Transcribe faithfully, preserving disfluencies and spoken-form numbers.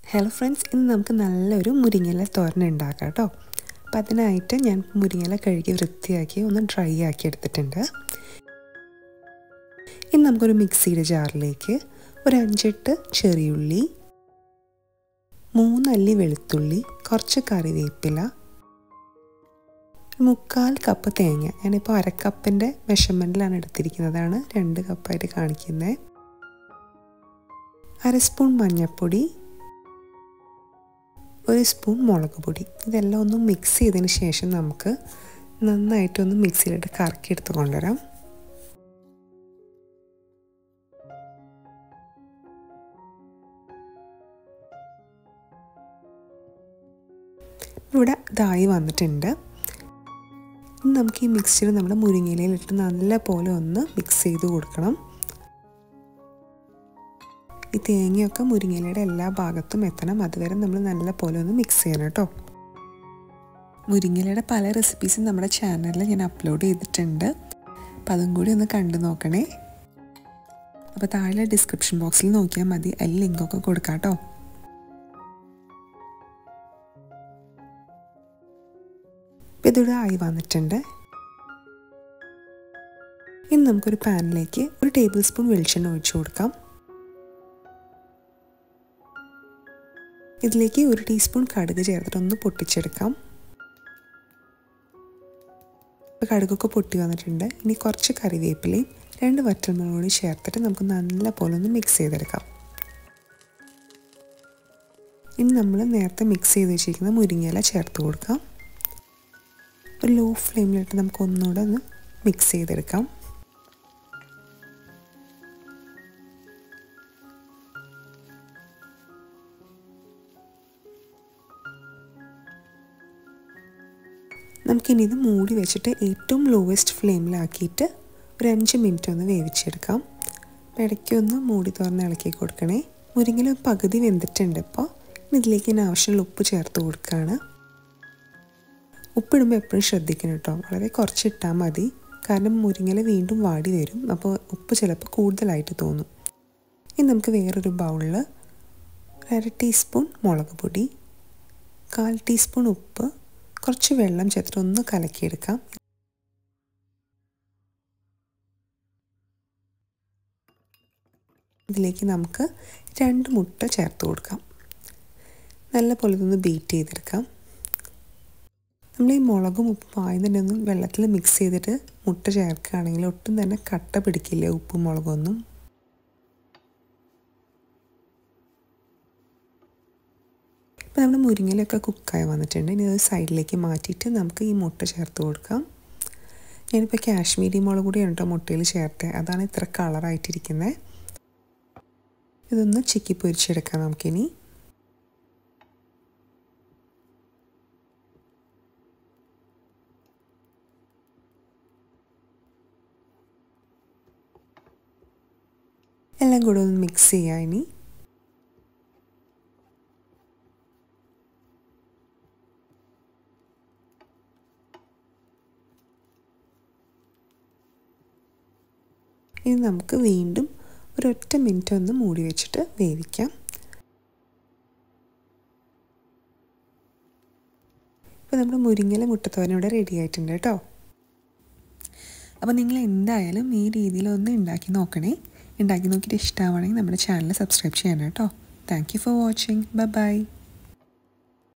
Hello friends, ഇന്ന് നമുക്ക് നല്ലൊരു മുരിങ്ങയില തോരൻ ഉണ്ടാക്കാം കേട്ടോ. അപ്പോൾ അതിനായിട്ട് ഞാൻ മുരിങ്ങയില കഴുകി വൃത്തിയാക്കി ഒന്ന് ഡ്രൈ ആക്കി എടുത്തിട്ടുണ്ട്. ഇനി നമുക്കൊരു മിക്സിയുടെ ജാറിലേക്ക് ഒരു അഞ്ചെട്ട് ചെറിയുള്ളി, മൂന്നല്ലി വെളുത്തുള്ളി, കുറച്ച് കറിവേപ്പില, മുക്കാൽ കപ്പ് തേങ്ങ, ഞാനിപ്പോൾ അരക്കപ്പിൻ്റെ മെഷർമെൻറ്റിലാണ് എടുത്തിരിക്കുന്നതാണ് രണ്ട് കപ്പായിട്ട് കാണിക്കുന്നത്, അര സ്പൂൺ മഞ്ഞൾപ്പൊടി, ഒരു സ്പൂൺ മുളക് പൊടി. ഇതെല്ലാം ഒന്ന് മിക്സ് ചെയ്തതിന് ശേഷം നമുക്ക് നന്നായിട്ടൊന്ന് മിക്സിയിലിട്ട് കറക്കി എടുത്ത് കൊണ്ടുവരാം. ഇവിടെ ഇതായി വന്നിട്ടുണ്ട്. ഇനി നമുക്ക് ഈ മിക്സ്ചർ നമ്മുടെ മുരിങ്ങയിലയിലിട്ട് നല്ല പോലെ ഒന്ന് മിക്സ് ചെയ്ത് കൊടുക്കണം. ഈ തേങ്ങയൊക്കെ മുരിങ്ങയിലയുടെ എല്ലാ ഭാഗത്തും എത്തണം, അതുവരെ നമ്മൾ നല്ല പോലെ ഒന്ന് മിക്സ് ചെയ്യണം കേട്ടോ. മുരിങ്ങയിലയുടെ പല റെസിപ്പീസും നമ്മുടെ ചാനലിൽ ഞാൻ അപ്ലോഡ് ചെയ്തിട്ടുണ്ട്, അപ്പം അതും കൂടി ഒന്ന് കണ്ടു നോക്കണേ. അപ്പോൾ താഴെ ഡിസ്ക്രിപ്ഷൻ ബോക്സിൽ നോക്കിയാൽ മതി, അതിൽ ലിങ്കൊക്കെ കൊടുക്കാം കേട്ടോ. ഇപ്പം ഇതിവിടെ ആയി വന്നിട്ടുണ്ട്. ഇനി നമുക്കൊരു പാനിലേക്ക് ഒരു ടേബിൾ സ്പൂൺ വെളിച്ചെണ്ണ ഒഴിച്ചു കൊടുക്കാം. ഇതിലേക്ക് ഒരു ടീസ്പൂൺ കടുക് ചേർത്തിട്ട് ഒന്ന് പൊട്ടിച്ചെടുക്കാം. ഇപ്പോൾ കടുകൊക്കെ പൊട്ടി വന്നിട്ടുണ്ട്. ഇനി കുറച്ച് കറിവേപ്പിലയും രണ്ട് വറ്റൽമുളകും ചേർത്തിട്ട് നമുക്ക് നല്ല പോലെ ഒന്ന് മിക്സ് ചെയ്തെടുക്കാം. ഇനി നമ്മൾ നേരത്തെ മിക്സ് ചെയ്ത് വെച്ചിരിക്കുന്ന മുരിങ്ങയില ചേർത്ത് കൊടുക്കാം. ഒരു ലോ ഫ്ലെയിമിലിട്ട് നമുക്ക് ഒന്നുകൂടെ ഒന്ന് മിക്സ് ചെയ്തെടുക്കാം. നമുക്കിനി ഇത് മൂടി വെച്ചിട്ട് ഏറ്റവും ലോവസ്റ്റ് ഫ്ലെയിമിലാക്കിയിട്ട് ഒരു അഞ്ച് മിനിറ്റ് ഒന്ന് വേവിച്ചെടുക്കാം. അപ്പോൾ ഇടയ്ക്കൊന്ന് മൂടി തുറന്ന് ഇളക്കി കൊടുക്കണേ. മുരിങ്ങയില പകുതി വെന്തിട്ടുണ്ട്. ഇപ്പോൾ ഇതിലേക്ക് ഞാൻ ആവശ്യമുള്ള ഉപ്പ് ചേർത്ത് കൊടുക്കുകയാണ്. ഉപ്പിടുമ്പോൾ എപ്പോഴും ശ്രദ്ധിക്കണം കേട്ടോ, വളരെ കുറച്ച് ഇട്ടാൽ മതി, കാരണം മുരിങ്ങയില വീണ്ടും വാടി വരും, അപ്പോൾ ഉപ്പ് ചിലപ്പോൾ കൂടുതലായിട്ട് തോന്നും. ഇനി നമുക്ക് വേറൊരു ബൗളിൽ അര ടീസ്പൂൺ മുളക് പൊടി, കാൽ ടീസ്പൂൺ ഉപ്പ്, കുറച്ച് വെള്ളം ചേർത്തിട്ട് ഒന്ന് കലക്കിയെടുക്കാം. ഇതിലേക്ക് നമുക്ക് രണ്ട് മുട്ട ചേർത്ത് കൊടുക്കാം. നല്ല പോലെ ഇതൊന്ന് ബീറ്റ് ചെയ്തെടുക്കാം. നമ്മൾ ഈ മുളകും ഉപ്പും ആദ്യം തന്നെ ഒന്ന് വെള്ളത്തിൽ മിക്സ് ചെയ്തിട്ട് മുട്ട ചേർക്കുകയാണെങ്കിൽ ഒട്ടും തന്നെ കട്ട പിടിക്കില്ല ഉപ്പും മുളകൊന്നും. ഇപ്പോൾ നമ്മുടെ മുരിങ്ങയിലൊക്കെ കുക്കായി വന്നിട്ടുണ്ട്. ഇനി അത് സൈഡിലേക്ക് മാറ്റിയിട്ട് നമുക്ക് ഈ മുട്ട ചേർത്ത് കൊടുക്കാം. ഞാനിപ്പോൾ കാശ്മീരി മുളക് കൂടിയാണ് കേട്ടോ മുട്ടയിൽ ചേർത്തത്, അതാണ് ഇത്ര കളറായിട്ടിരിക്കുന്നത്. ഇതൊന്ന് ചിക്കി പൊരിച്ചെടുക്കാം നമുക്കിനി. എല്ലാം കൂടെ ഒന്ന് മിക്സ് ചെയ്യാം. ഇനി ഇനി നമുക്ക് വീണ്ടും ഒരൊറ്റ മിനിറ്റ് ഒന്ന് മൂടി വെച്ചിട്ട് വേവിക്കാം. ഇപ്പോൾ നമ്മുടെ മുരിങ്ങയില മുട്ടത്തോരൻ ഇവിടെ റെഡി ആയിട്ടുണ്ട് കേട്ടോ. അപ്പോൾ നിങ്ങൾ എന്തായാലും ഈ രീതിയിലൊന്ന് ഉണ്ടാക്കി നോക്കണേ. ഉണ്ടാക്കി നോക്കിയിട്ട് ഇഷ്ടമാണെങ്കിൽ നമ്മുടെ ചാനൽ സബ്സ്ക്രൈബ് ചെയ്യണം കേട്ടോ. Thank you for watching. Bye by.